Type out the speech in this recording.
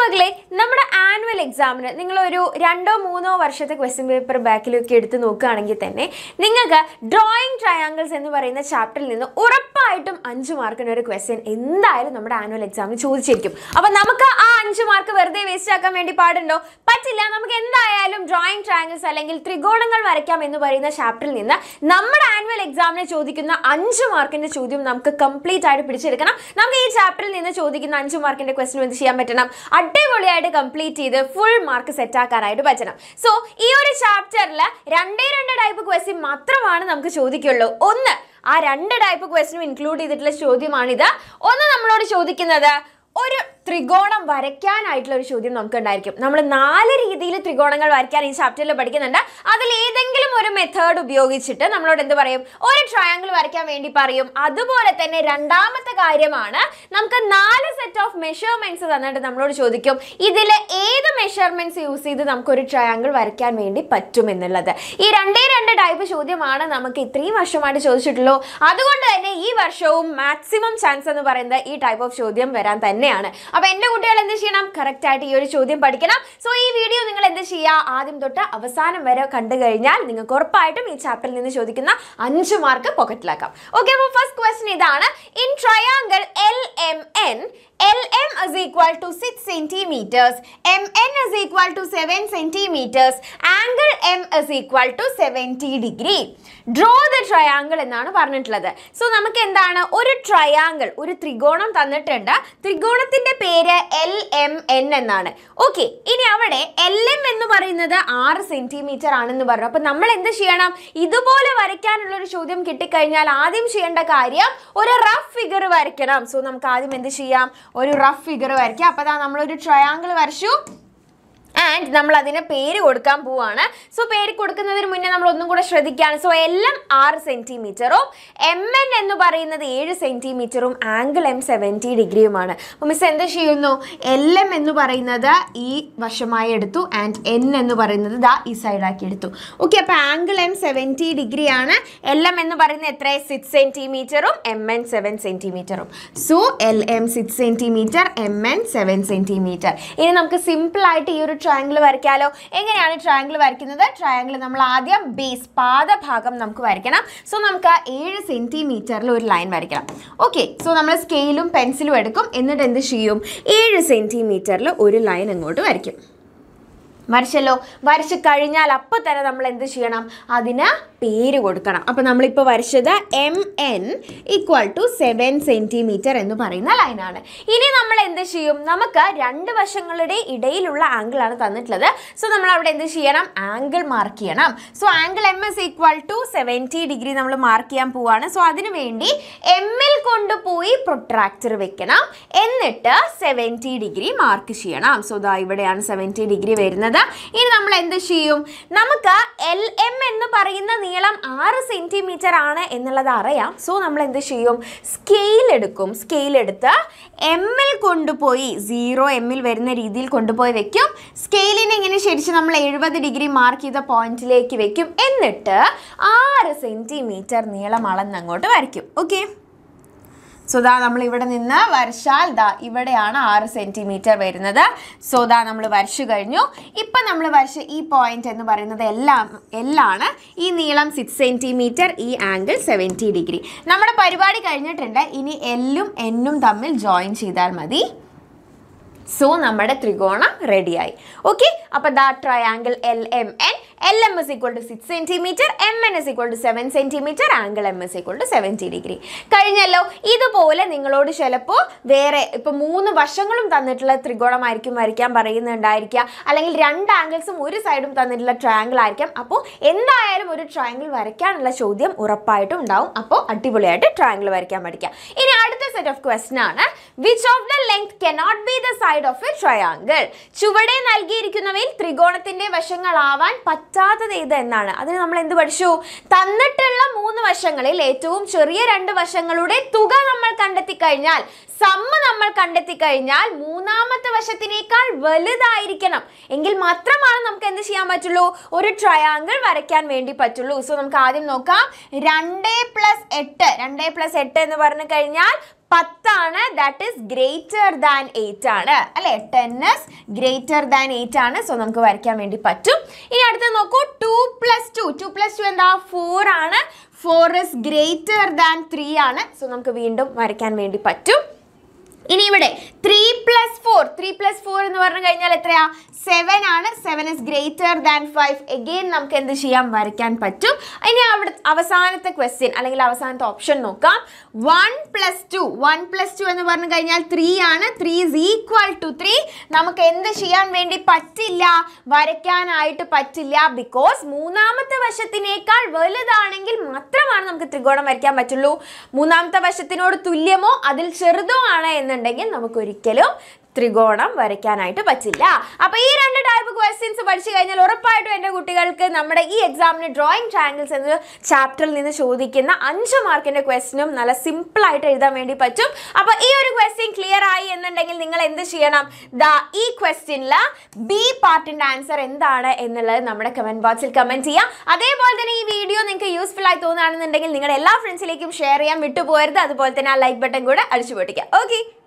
മക്കളെ നമ്മുടെ ആനുവൽ എക്സാമിന് നിങ്ങൾ ഒരു 2-3 വർഷത്തെ ക്വസ്റ്റ്യൻ പേപ്പർ ബാക്കിലൊക്കെ എടുത്ത് നോക്കുകയാണെങ്കിൽ തന്നെ നിങ്ങൾക്ക് ഡ്രോയിങ് ട്രയാങ്കിൾസ് എന്ന് പറയുന്ന ചാപ്റ്ററിൽ നിന്ന് ഉറപ്പായിട്ടും 5 മാർക്കിന് ഒരു ക്വസ്റ്റ്യൻ എന്തായാലും നമ്മുടെ ആനുവൽ എക്സാമിന് ചോദിച്ചിരിക്കും. അപ്പോൾ നമുക്ക് ആ 5 മാർക്ക് വെറുതെ വേസ്റ്റ് ആക്കാൻ വേണ്ടി പാടുണ്ടോ? പറ്റില്ല. നമുക്ക് എന്തായാലും ഡ്രോയിങ് ട്രയാങ്കിൾസ് അല്ലെങ്കിൽ ത്രികോണങ്ങൾ വരയ്ക്കാം എന്ന് പറയുന്ന ചാപ്റ്ററിൽ നിന്ന് നമ്മുടെ ആനുവൽ എക്സാമിന് ചോദിക്കുന്ന 5 മാർക്കിന്റെ ചോദ്യം നമുക്ക് കംപ്ലീറ്റ് ആയിട്ട് പിടിച്ചെടുക്കണം. നമുക്ക് ഈ ചാപ്റ്ററിൽ നിന്ന് ചോദിക്കുന്ന 5 മാർക്കിന്റെ ക്വസ്റ്റ്യൻ എന്ത് ചെയ്യാൻ പറ്റണം? അടിപൊളിയായിട്ട് കംപ്ലീറ്റ് ചെയ്ത് ഫുൾ മാർക്ക് സെറ്റ് ആക്കാനായിട്ട് പറ്റണം. സോ ഈ ഒരു ചാപ്റ്ററിൽ 2 ടൈപ്പ് ക്വസ്റ്റ്യൻ മാത്രമാണ് നമുക്ക് ചോദിക്കുള്ളൂ. ഒന്ന് ആ 2 ടൈപ്പ് ക്വസ്റ്റ്യനും ഇൻക്ലൂഡ് ചെയ്തിട്ടുള്ള ചോദ്യമാണിത്. ഒന്ന് നമ്മളോട് ചോദിക്കുന്നത് ഒരു ത്രികോണം വരയ്ക്കാനായിട്ടുള്ള ഒരു ചോദ്യം നമുക്ക് ഉണ്ടായിരിക്കും. നമ്മൾ 4 രീതിയിൽ ത്രികോണങ്ങൾ വരയ്ക്കാൻ ഈ ചാപ്റ്ററിൽ പഠിക്കുന്നുണ്ട്. അതിൽ ഏതെങ്കിലും ഒരു മെത്തേഡ് ഉപയോഗിച്ചിട്ട് നമ്മളോട് എന്ത് പറയും? ഒരു ട്രയാങ്കിൾ വരയ്ക്കാൻ വേണ്ടി പറയും. അതുപോലെ തന്നെ രണ്ടാമത്തെ കാര്യമാണ് നമുക്ക് 4 സെറ്റ് ഓഫ് മെഷർമെന്റ്സ് തന്നിട്ട് നമ്മളോട് ചോദിക്കും ഇതിൽ ഏത് മെഷർമെന്റ്സ് യൂസ് ചെയ്ത് നമുക്കൊരു ട്രയാങ്കിൾ വരയ്ക്കാൻ വേണ്ടി പറ്റും എന്നുള്ളത്. ഈ 2 ടൈപ്പ് ചോദ്യമാണ് നമുക്ക് ഇത്രയും വർഷമായിട്ട് ചോദിച്ചിട്ടുള്ളൂ. അതുകൊണ്ട് തന്നെ ഈ വർഷവും മാക്സിമം ചാൻസ് എന്ന് പറയുന്നത് ഈ ടൈപ്പ് ഓഫ് ചോദ്യം വരാൻ തന്നെയാണ്. അപ്പോൾ എൻ്റെ കുട്ടികൾ എന്ത് ചെയ്യണം? കറക്റ്റ് ആയിട്ട് ഈ ഒരു ചോദ്യം പഠിക്കണം. സോ ഈ വീഡിയോ നിങ്ങൾ എന്ത് ചെയ്യുക? ആദ്യം തൊട്ട് അവസാനം വരെ കണ്ടു കഴിഞ്ഞാൽ നിങ്ങൾക്ക് ഉറപ്പായിട്ടും ഈ ചാപ്റ്ററിൽ നിന്ന് ചോദിക്കുന്ന 5 മാർക്ക് പോക്കറ്റിലാക്കാം. ഓക്കെ, അപ്പോൾ ഫസ്റ്റ് ക്വസ്റ്റ്യൻ ഇതാണ്. In triangle LMN, LM is equal to 6 centimeters, MN is equal to 7 centimeters, angle M is equal to 70 degree. Draw the triangle എന്നാണ് പറഞ്ഞിട്ടുള്ളത്. സോ നമുക്ക് എന്താണ്? ഒരു ട്രയാങ്കിൾ, ഒരു ത്രികോണം തന്നിട്ടുണ്ട്. ത്രികോണത്തിന്റെ പേര് LMN എന്നാണ്. ഓക്കെ, ഇനി അവിടെ LM എന്ന് പറയുന്നത് 6 സെന്റിമീറ്റർ ആണെന്ന് പറഞ്ഞു. അപ്പൊ നമ്മൾ എന്ത് ചെയ്യണം? ഇതുപോലെ വരയ്ക്കാനുള്ള ഒരു ചോദ്യം കിട്ടിക്കഴിഞ്ഞാൽ ആദ്യം ചെയ്യേണ്ട കാര്യം ഒരു റഫ് ഫിഗർ വരയ്ക്കണം. സോ നമുക്ക് ആദ്യം എന്ത് ചെയ്യാം? ഒരു റഫ് ഫിഗർ വരയ്ക്കാം. അപ്പോൾ അതാ നമ്മളൊരു ട്രയാങ്കിൾ വരച്ചു ആൻഡ് നമ്മൾ അതിന് പേര് കൊടുക്കാൻ പോവാണ്. സോ പേര് കൊടുക്കുന്നതിന് മുന്നേ നമ്മൾ ഒന്നും കൂടെ ശ്രദ്ധിക്കുകയാണ്. സോ LM 6 സെന്റിമീറ്ററും MN എന്ന് പറയുന്നത് 7 സെന്റിമീറ്ററും ആംഗിൾ M 70 ഡിഗ്രിയുമാണ്. അപ്പോൾ മിസ് എന്ത് ചെയ്യുന്നു? LM എന്ന് പറയുന്നത് ഈ വശമായി എടുത്തു ആൻഡ് N എന്ന് പറയുന്നത് ദാ ഈ സൈഡാക്കി എടുത്തു. ഓക്കെ, അപ്പോൾ ആംഗിൾ M 70 ഡിഗ്രിയാണ്. LM എന്ന് പറയുന്നത് എത്ര? 6 സെന്റിമീറ്ററും MN 7 സെന്റിമീറ്ററും. So LM 6 centimetre, MN 7 centimetre. ഇനി നമുക്ക് സിമ്പിൾ ആയിട്ട് ഈ ഒരു ട്രയാങ്കിൾ വരയ്ക്കാലോ. എങ്ങനെയാണ് ട്രയാങ്കിൾ വരയ്ക്കുന്നത്? ട്രയാങ്കിൾ നമ്മൾ ആദ്യം ബേസ് പാദഭാഗം നമുക്ക് വരയ്ക്കണം. സോ നമുക്ക് 7 സെന്റിമീറ്ററിൽ ഒരു ലൈൻ വരയ്ക്കണം. ഓക്കെ, സോ നമ്മൾ സ്കെയിലും പെൻസിലും എടുക്കും. എന്നിട്ട് എന്ത് ചെയ്യും? 7 സെന്റിമീറ്ററിൽ ഒരു ലൈൻ അങ്ങോട്ട് വരയ്ക്കും. വരച്ചല്ലോ. വരച്ച് കഴിഞ്ഞാൽ അപ്പോൾ തന്നെ നമ്മൾ എന്ത് ചെയ്യണം? അതിന് പേര് കൊടുക്കണം. അപ്പോൾ നമ്മളിപ്പോൾ വരച്ചത് MN = 7 സെന്റിമീറ്റർ എന്ന് പറയുന്ന ലൈനാണ്. ഇനി നമ്മൾ എന്ത് ചെയ്യും? നമുക്ക് 2 വശങ്ങളുടെ ഇടയിലുള്ള ആംഗിളാണ് തന്നിട്ടുള്ളത്. സോ നമ്മൾ അവിടെ എന്ത് ചെയ്യണം? ആംഗിൾ മാർക്ക് ചെയ്യണം. സോ ആംഗിൾ M = 70 ഡിഗ്രി നമ്മൾ മാർക്ക് ചെയ്യാൻ പോവാണ്. സോ അതിനു വേണ്ടി M-ൽ കൊണ്ടുപോയി പ്രൊട്രാക്ടർ വെക്കണം. എന്നിട്ട് 70 ഡിഗ്രി മാർക്ക് ചെയ്യണം. സോ ദാ ഇവിടെയാണ് 70 ഡിഗ്രി വരുന്നത്. ഇനി നമ്മൾ എന്ത് ചെയ്യും? നമുക്ക് LM എന്ന് പറയുന്ന നീളം 6 സെന്റിമീറ്റർ ആണ് എന്നുള്ളത് അറിയാം. സോ നമ്മൾ എന്ത് ചെയ്യും? സ്കെയിൽ എടുക്കും. സ്കെയിൽ എടുത്ത് M-ൽ കൊണ്ടുപോയി 0 M-ൽ വരുന്ന രീതിയിൽ കൊണ്ടുപോയി വെക്കും. സ്കെയിലിനെ ഇങ്ങനെ ശരിച്ച് നമ്മൾ 70 ഡിഗ്രി മാർക്ക് ചെയ്ത പോയിന്റിലേക്ക് വെക്കും. എന്നിട്ട് 6 സെന്റിമീറ്റർ നീളം അളന്നങ്ങോട്ട് വരയ്ക്കും. ഓക്കെ, സോ ദാ നമ്മൾ ഇവിടെ നിന്ന് വരച്ചാൽ ദാ ഇവിടെയാണ് 6 സെന്റിമീറ്റർ വരുന്നത്. സോ ദാ നമ്മൾ വരച്ചു കഴിഞ്ഞു. ഇപ്പം നമ്മൾ വരച്ച ഈ പോയിന്റ് എന്ന് പറയുന്നത് എല്ലാണ്. ഈ നീളം 6 സെന്റിമീറ്റർ, ഈ ആംഗിൾ 70 ഡിഗ്രി. നമ്മുടെ പരിപാടി കഴിഞ്ഞിട്ടുണ്ട്. ഇനി L-ഉം N-ഉം തമ്മിൽ ജോയിൻ ചെയ്താൽ മതി. സോ നമ്മുടെ ത്രികോണം റെഡിയായി. ഓക്കെ, അപ്പോൾ ദാ triangle LMN, LM = 6 centimetre, MN = 7 centimetre, angle M = 70 degree. കഴിഞ്ഞല്ലോ. ഇതുപോലെ നിങ്ങളോട് ചിലപ്പോൾ വേറെ ഇപ്പോൾ 3 വശങ്ങളും തന്നിട്ടുള്ള ത്രികോണമായിരിക്കും വരയ്ക്കാൻ പറയുന്നുണ്ടായിരിക്കുക. അല്ലെങ്കിൽ 2 ആംഗിൾസും ഒരു സൈഡും തന്നിട്ടുള്ള ട്രയാങ്കിൾ ആയിരിക്കാം. അപ്പോൾ എന്തായാലും ഒരു ട്രയാങ്കിൾ വരയ്ക്കാനുള്ള ചോദ്യം ഉറപ്പായിട്ടും ഉണ്ടാവും. അപ്പോൾ അടിപൊളിയായിട്ട് ട്രയാങ്കിൾ വരയ്ക്കാൻ പഠിക്കാം. ഇനി അടുത്ത സെറ്റ് ഓഫ് ക്വസ്റ്റ്യൻ ആണ്. Which of the length cannot be the side of a triangle? ചുവടെ നൽകിയിരിക്കുന്നവയിൽ ത്രികോണത്തിന്റെ വശങ്ങളാവാൻ പറ്റാത്തത് ഏത് എന്നാണ്. അതിന് നമ്മൾ എന്ത് പഠിച്ചു? തന്നിട്ടുള്ള 3 വശങ്ങളിൽ ഏറ്റവും ചെറിയ 2 വശങ്ങളുടെ തുക നമ്മൾ കണ്ടെത്തി കഴിഞ്ഞാൽ, സമ്മ് നമ്മൾ കണ്ടെത്തി കഴിഞ്ഞാൽ മൂന്നാമത്തെ വശത്തിനേക്കാൾ വലുതായിരിക്കണം എങ്കിൽ മാത്രമാണ് നമുക്ക് എന്ത് ചെയ്യാൻ പറ്റുള്ളൂ? ഒരു ട്രയാങ്കിൾ വരയ്ക്കാൻ വേണ്ടി പറ്റുള്ളൂ. സോ നമുക്ക് ആദ്യം നോക്കാം. 2 + 8 എന്ന് പറഞ്ഞു കഴിഞ്ഞാൽ 10 ദാറ്റ് ഈസ് ഗ്രേറ്റർ ദാൻ 8 ആണ് അല്ലേ. 10 is ഗ്രേറ്റർ ദാൻ 8 ആണ്. സോ നമുക്ക് വരയ്ക്കാൻ വേണ്ടി പറ്റും. ഇനി അടുത്ത് നോക്കൂ, 2 + 2. 2 + 2 എന്താ? 4 ആണ്. 4 is ഗ്രേറ്റർ ദാൻ 3 ആണ്. സോ നമുക്ക് വീണ്ടും വരയ്ക്കാൻ വേണ്ടി പറ്റും. ഇനി ഇവിടെ 3 + 4. 3 + 4 എന്ന് പറഞ്ഞു കഴിഞ്ഞാൽ എത്രയാ? 7 ആണ്. 7 is ഗ്രേറ്റർ ദാൻ 5. എഗെയിൻ നമുക്ക് എന്ത് ചെയ്യാം? വരയ്ക്കാൻ പറ്റും. ഇനി അവിടെ അവസാനത്തെ ക്വസ്റ്റ്യൻ അല്ലെങ്കിൽ അവസാനത്തെ ഓപ്ഷൻ നോക്കാം. 1 + 2. 1 + 2 എന്ന് പറഞ്ഞു കഴിഞ്ഞാൽ 3 ആണ്. 3 is equal to 3. നമുക്ക് എന്ത് ചെയ്യാൻ വേണ്ടി പറ്റില്ല? വരയ്ക്കാനായിട്ട് പറ്റില്ല. ബിക്കോസ് മൂന്നാമത്തെ വശത്തിനേക്കാൾ വലുതാണെങ്കിൽ മാത്രമാണ് നമുക്ക് ത്രികോണം വരയ്ക്കാൻ പറ്റുള്ളൂ. മൂന്നാമത്തെ വശത്തിനോട് തുല്യമോ അതിൽ ചെറുതോ ആണ് എന്നുണ്ടെങ്കിൽ നമുക്ക് ഒരിക്കലും ത്രികോണം വരയ്ക്കാനായിട്ട് പറ്റില്ല. അപ്പോൾ ഈ 2 ടൈപ്പ് ക്വസ്റ്റ്യൻസ് പഠിച്ചു കഴിഞ്ഞാൽ ഉറപ്പായിട്ടും എൻ്റെ കുട്ടികൾക്ക് നമ്മുടെ ഈ എക്സാമിന് ഡ്രോയിങ് ട്രയാങ്കിൾസ് എന്ന ചാപ്റ്ററിൽ നിന്ന് ചോദിക്കുന്ന 5 മാർക്കിൻ്റെ ക്വസ്റ്റ്യനും നല്ല സിമ്പിളായിട്ട് എഴുതാൻ വേണ്ടി പറ്റും. അപ്പോൾ ഈ ഒരു ക്വസ്റ്റ്യൻ ക്ലിയർ ആയി എന്നുണ്ടെങ്കിൽ നിങ്ങൾ എന്ത് ചെയ്യണം? ഈ ക്വസ്റ്റ്യനിൽ ബി പാർട്ടിൻ്റെ ആൻസർ എന്താണ് എന്നുള്ളത് നമ്മുടെ കമൻറ്റ് ബോക്സിൽ കമൻറ്റ് ചെയ്യാം. അതേപോലെ തന്നെ ഈ വീഡിയോ നിങ്ങൾക്ക് യൂസ്ഫുൾ ആയി തോന്നുകയാണെന്നുണ്ടെങ്കിൽ നിങ്ങളുടെ എല്ലാ ഫ്രണ്ട്സിലേക്കും ഷെയർ ചെയ്യാൻ വിട്ടുപോകരുത്. അതുപോലെ തന്നെ ആ ലൈക്ക് ബട്ടൺ കൂടെ അടിച്ചു പൊട്ടിക്കുക. ഓക്കെ.